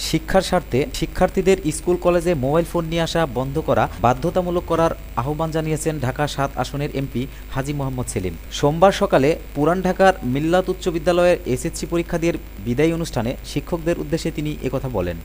শিক্ষার স্বার্থে শিক্ষার্থীদের স্কুল কলেজে মোবাইল ফোন নিয়ে আসা বন্ধ করা বাধ্যতামূলক করার আহ্বান জানিয়েছেন ঢাকা ৭ আসনের এমপি হাজী মোহাম্মদ সেলিম। সোমবার সকালে পুরান ঢাকার মিল্লাত উচ্চ বিদ্যালয়ের এসএসসি পরীক্ষা দিয়ে বিদায়ী অনুষ্ঠানে শিক্ষকদের উদ্দেশ্যে তিনি একথা বলেন।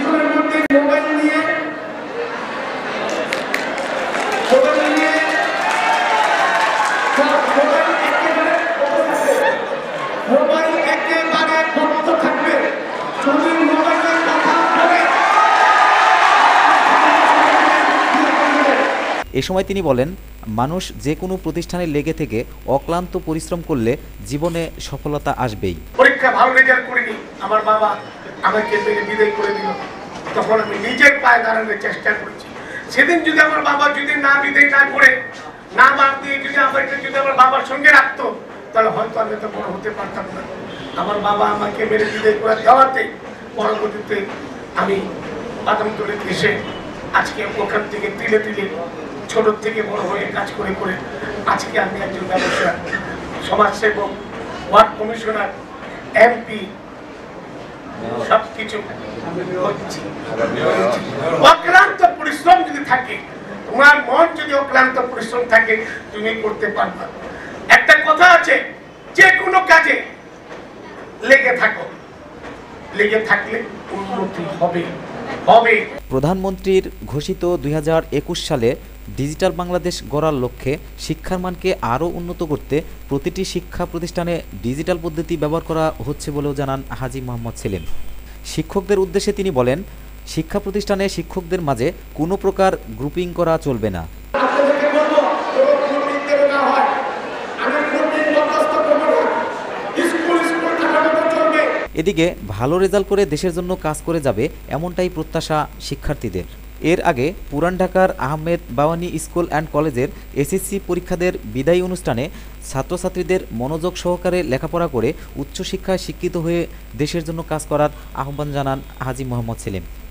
এ সময় তিনি বলেন, মানুষ যে কোনো প্রতিষ্ঠানে লেগে থেকে অক্লান্ত পরিশ্রম করলে জীবনে সফলতা আসবেই। পরীক্ষা ভালো রেজাল্ট করিনি, আমার বাবা আমাকে বিদায় করে দিল, তখন আমি নিজের পায়ে দাঁড়ানোর চেষ্টা করছি। সেদিন যদি আমার বাবা যদি না বিদায় না করে না বাদ দিয়ে যদি আমাকে যদি আমার বাবার সঙ্গে রাখতো, তাহলে হয়তো আমি তো বড় হতে পারতাম না। আমার বাবা আমাকে মেরে বিদায় করে দেওয়াতে পরবর্তীতে আমি বাদামতলে এসে আজকে ওখান থেকে তিলে তিলে ছোট থেকে বড় হয়ে কাজ করে করে আজকে আমি একজন ব্যবসা, সমাজসেবক, ওয়ার্ড কমিশনার, এমপি, সবকিছু হচ্ছি। অক্লান্ত পরিশ্রম যদি থাকে, তোমার মন যদি অক্লান্ত পরিশ্রম থাকে, তুমি করতে পারবা। একটা কথা আছে, যে কোনো কাজে লেগে থাকো, লেগে থাকলে উন্নতি হবে। প্রধানমন্ত্রীর ঘোষিত ২০২১ সালে ডিজিটাল বাংলাদেশ গড়ার লক্ষ্যে শিক্ষার মানকে আরও উন্নত করতে প্রতিটি শিক্ষা প্রতিষ্ঠানে ডিজিটাল পদ্ধতি ব্যবহার করা হচ্ছে বলেও জানান হাজী মোহাম্মদ সেলিম। শিক্ষকদের উদ্দেশ্যে তিনি বলেন, শিক্ষা প্রতিষ্ঠানে শিক্ষকদের মাঝে কোনো প্রকার গ্রুপিং করা চলবে না। এদিকে ভালো রেজাল্ট করে দেশের জন্য কাজ করে যাবে, এমনটাই প্রত্যাশা শিক্ষার্থীদের। এর আগে পুরান ঢাকার আহমেদ বাওয়ানী স্কুল অ্যান্ড কলেজের এসএসসি পরীক্ষাদের বিদায়ী অনুষ্ঠানে ছাত্রছাত্রীদের মনোযোগ সহকারে লেখাপড়া করে উচ্চশিক্ষায় শিক্ষিত হয়ে দেশের জন্য কাজ করার আহ্বান জানান হাজী মোহাম্মদ সেলিম।